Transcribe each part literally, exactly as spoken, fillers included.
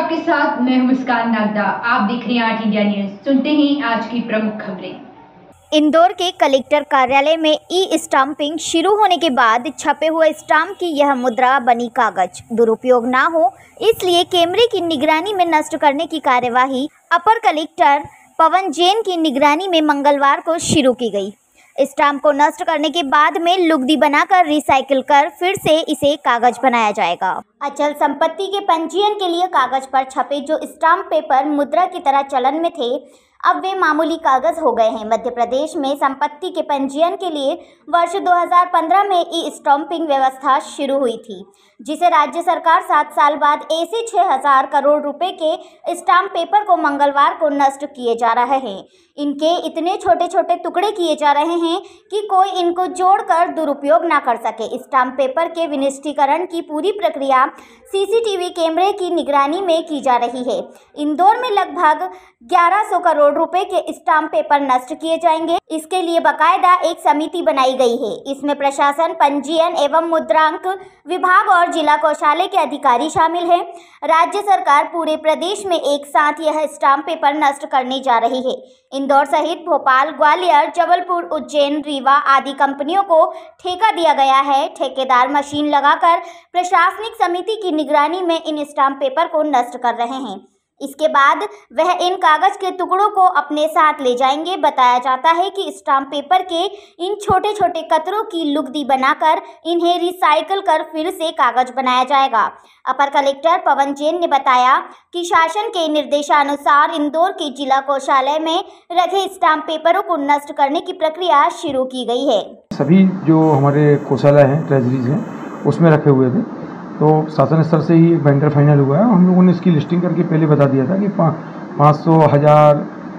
आपके साथ मैं हूं मुस्कान नागदा। आप देख रहे हैं आठ इंडिया न्यूज। सुनते हैं आज की प्रमुख खबरें। इंदौर के कलेक्टर कार्यालय में ई स्टाम्पिंग शुरू होने के बाद छपे हुए स्टाम्प की यह मुद्रा बनी कागज दुरुपयोग ना हो, इसलिए कैमरे की निगरानी में नष्ट करने की कार्यवाही अपर कलेक्टर पवन जैन की निगरानी में मंगलवार को शुरू की गई। स्टाम्प को नष्ट करने के बाद में लुगदी बनाकर रिसाइकिल कर फिर से इसे कागज बनाया जाएगा। अचल संपत्ति के पंजीयन के लिए कागज पर छपे जो स्टाम्प पेपर मुद्रा की तरह चलन में थे, अब वे मामूली कागज हो गए हैं। मध्य प्रदेश में संपत्ति के पंजीयन के लिए वर्ष दो हज़ार पंद्रह में ई स्टाम्पिंग व्यवस्था शुरू हुई थी, जिसे राज्य सरकार सात साल बाद ऐसे छह हजार करोड़ रुपए के स्टाम्प पेपर को मंगलवार को नष्ट किए जा रहे हैं। इनके इतने छोटे छोटे टुकड़े किए जा रहे हैं कि कोई इनको जोड़कर दुरुपयोग ना कर सके। स्टाम्प पेपर के विनिष्टीकरण की पूरी प्रक्रिया सीसीटीवी कैमरे की निगरानी में की जा रही है। इंदौर में लगभग ग्यारह सौ करोड़ रुपए के स्टाम्प पेपर नष्ट किए जाएंगे। इसके लिए बाकायदा एक समिति बनाई गई है। इसमें प्रशासन, पंजीयन एवं मुद्रांक विभाग और जिला कोषालय के अधिकारी शामिल हैं। राज्य सरकार पूरे प्रदेश में एक साथ यह स्टाम्प पेपर नष्ट करने जा रही है। इंदौर सहित भोपाल, ग्वालियर, जबलपुर, उज्जैन, रीवा आदि कंपनियों को ठेका दिया गया है। ठेकेदार मशीन लगाकर प्रशासनिक समिति की निगरानी में इन स्टाम्प पेपर को नष्ट कर रहे हैं। इसके बाद वह इन कागज के टुकड़ों को अपने साथ ले जाएंगे। बताया जाता है कि स्टाम्प पेपर के इन छोटे छोटे कतरों की लुगदी बनाकर इन्हें रिसाइकिल कर फिर से कागज बनाया जाएगा। अपर कलेक्टर पवन जैन ने बताया कि शासन के निर्देशानुसार इंदौर के जिला कोषालय में रखे स्टाम्प पेपरों को नष्ट करने की प्रक्रिया शुरू की गई है। सभी जो हमारे कोषालय हैं, ट्रेजरीज हैं, उसमें रखे हुए थे, तो शासन स्तर से ही एक वेंडर फाइनल हुआ है। हम लोगों ने इसकी लिस्टिंग करके पहले बता दिया था कि पाँच सौ हज़ार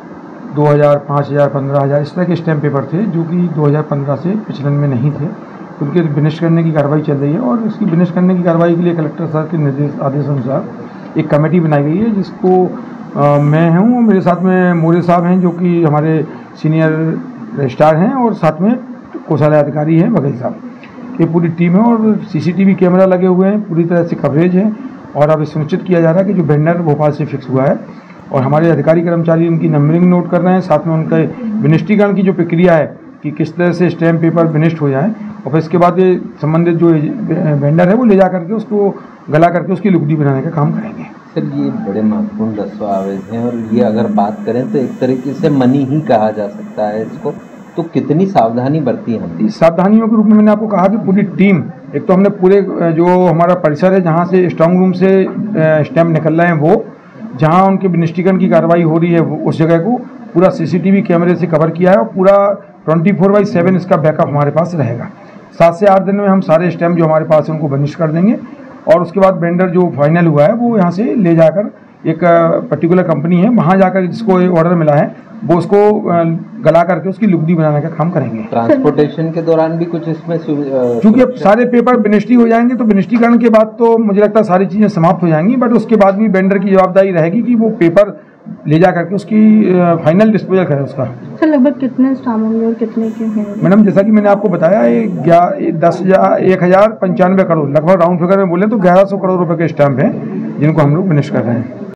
दो हज़ार पाँच हज़ार पंद्रह हज़ार इस तरह के स्टैम्प पेपर थे जो कि दो हज़ार पंद्रह से प्रचलन में नहीं थे। उनके विनिष्ट करने की कार्रवाई चल रही है और इसकी विनिष्ट करने की कार्रवाई के लिए कलेक्टर साहब के निर्देश आदेश अनुसार एक कमेटी बनाई गई है, जिसको आ, मैं हूँ और मेरे साथ में मोरे साहब हैं जो कि हमारे सीनियर रजिस्ट्रार हैं, और साथ में कोषालय अधिकारी हैं बघेल साहब। ये पूरी टीम है और सीसीटीवी कैमरा लगे हुए हैं, पूरी तरह से कवरेज है। और अब सुनिश्चित किया जा रहा है कि जो वेंडर भोपाल से फिक्स हुआ है और हमारे अधिकारी कर्मचारी उनकी नंबरिंग नोट कर रहे हैं, साथ में उनके विनिष्टीकरण की जो प्रक्रिया है कि किस तरह से स्टैम्प पेपर विनिष्ट हो जाए, और फिर इसके बाद ये संबंधित जो वेंडर है वो ले जा करके उसको गला करके उसकी लुगदी बनाने का काम करेंगे। सर, ये बड़े महत्वपूर्ण दस्तावेज हैं और ये अगर बात करें तो एक तरीके से मनी ही कहा जा सकता है इसको, तो कितनी सावधानी बरती है हमने? सावधानियों के रूप में मैंने आपको कहा कि पूरी टीम, एक तो हमने पूरे जो हमारा परिसर है जहाँ से स्ट्रांग रूम से स्टैम्प निकल रहे हैं, वो जहाँ उनके विनिष्टीकरण की कार्रवाई हो रही है वो उस जगह को पूरा सीसीटीवी कैमरे से कवर किया है और पूरा ट्वेंटी फोर बाई सेवन इसका बैकअप हमारे पास रहेगा। सात से आठ दिन में हम सारे स्टैम्प जो हमारे पास है उनको विनिष्ट कर देंगे और उसके बाद वेंडर जो फाइनल हुआ है वो यहाँ से ले जाकर एक पर्टिकुलर कंपनी है वहाँ जाकर जिसको ऑर्डर मिला है वो उसको गला करके उसकी लुगदी बनाने का काम करेंगे। ट्रांसपोर्टेशन के दौरान भी कुछ इसमें क्योंकि अब सारे पेपर विनिष्टी हो जाएंगे तो विनिष्टीकरण के बाद तो मुझे लगता है सारी चीज़ें समाप्त हो जाएंगी, बट उसके बाद भी वेंडर की जवाबदारी रहेगी कि वो पेपर ले जा करके उसकी फाइनल डिस्पोजल करे उसका। सर, लगभग कितने स्टाम्प होंगे और कितने के हैं? मैडम, जैसा कि मैंने आपको बताया ये दस हजार एक हजार पंचानवे करोड़ लगभग राउंड फिगर में बोले तो ग्यारह सौ करोड़ रुपए के स्टैम्प हैं जिनको हम लोग विनिष्ट कर रहे हैं।